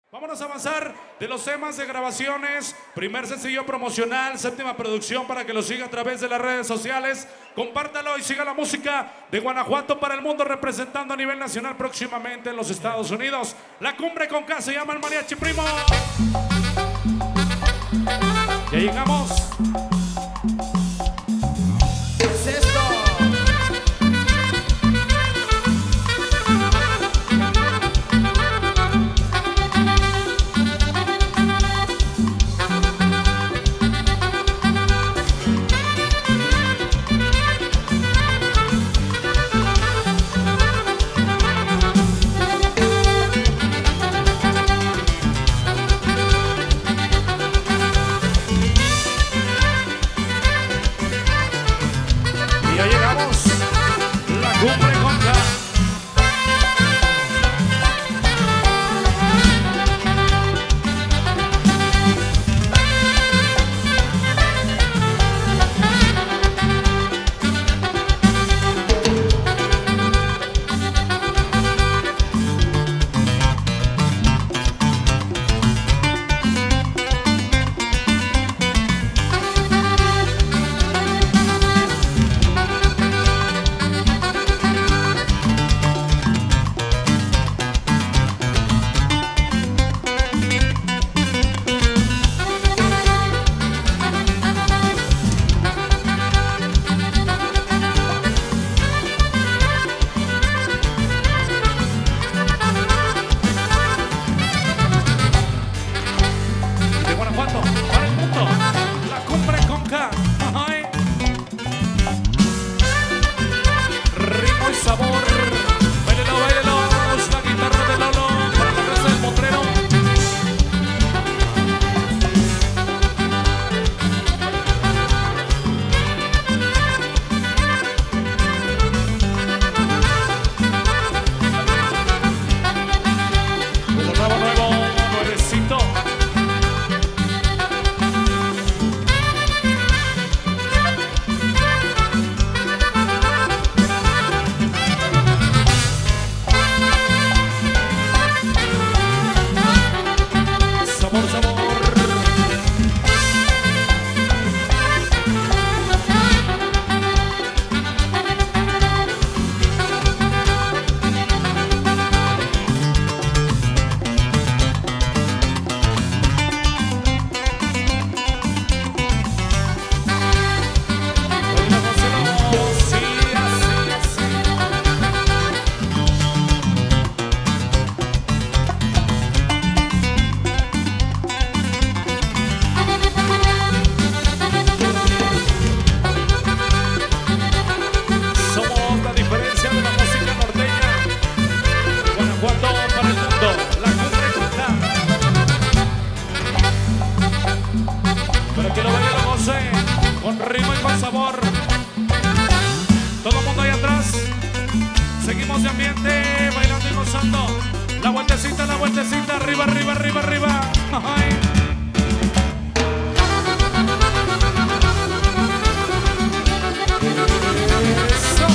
Vámonos a avanzar de los temas de grabaciones. Primer sencillo promocional, séptima producción para que lo siga a través de las redes sociales. Compártalo y siga la música de Guanajuato para el mundo, representando a nivel nacional próximamente en los Estados Unidos. La Cumbre con K se llama el Mariachi Primo. Ya llegamos. ¿Qué es esto? Ya llegamos, la Cumbre con K. De Guanajuato para el mundo, la Cumbre con K. Ay. Ritmo y sabor, bailelo, bailelo, la guitarra de Lolo para la raza del Potrero. Como nuevo, nuevecito. Sabor, sabor. Sí, así, así. Somos la diferencia de la música norteña. Guanajuato para el mundo, la Cumbre con K. Para que lo vaya lo goce, con ritmo y con sabor. Todo el mundo ahí atrás. Seguimos de ambiente, bailando y gozando. La vueltecita, arriba, arriba, arriba, arriba. Ay. Eso.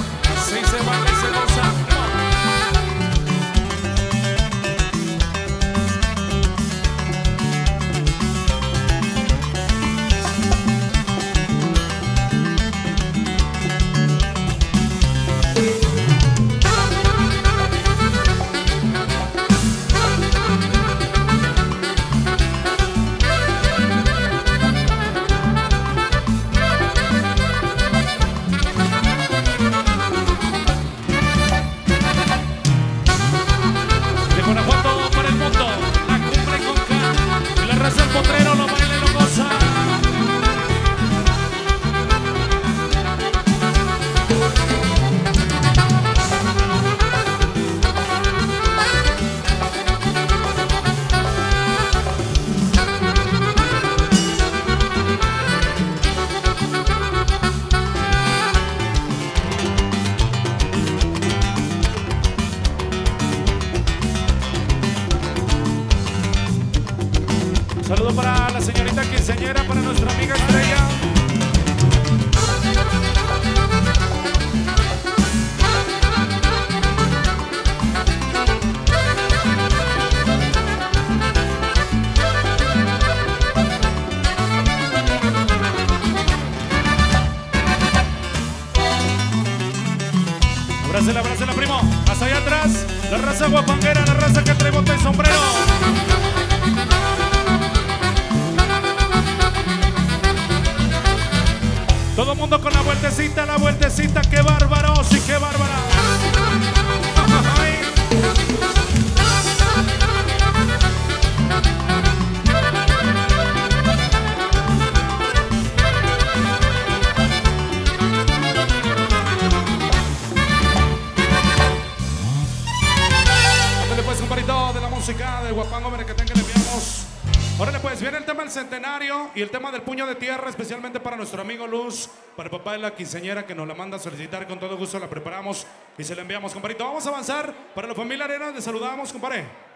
Así se baila y se goza. Saludo para la señorita quinceañera, para nuestra amiga Estrella. Abrázela, primo. Hasta allá atrás, la raza guapanguera, la raza que trae bota y sombrero. Todo mundo con la vueltecita, qué bárbaro, sí, qué bárbara. De la música de Guapango Merequetén que le enviamos. Órale, pues viene el tema del centenario y el tema del puño de tierra, especialmente para nuestro amigo Luz, para el papá de la quinceañera que nos la manda a solicitar. Con todo gusto la preparamos y se la enviamos, compadrito. Vamos a avanzar para la familia Arena, le saludamos, compadre.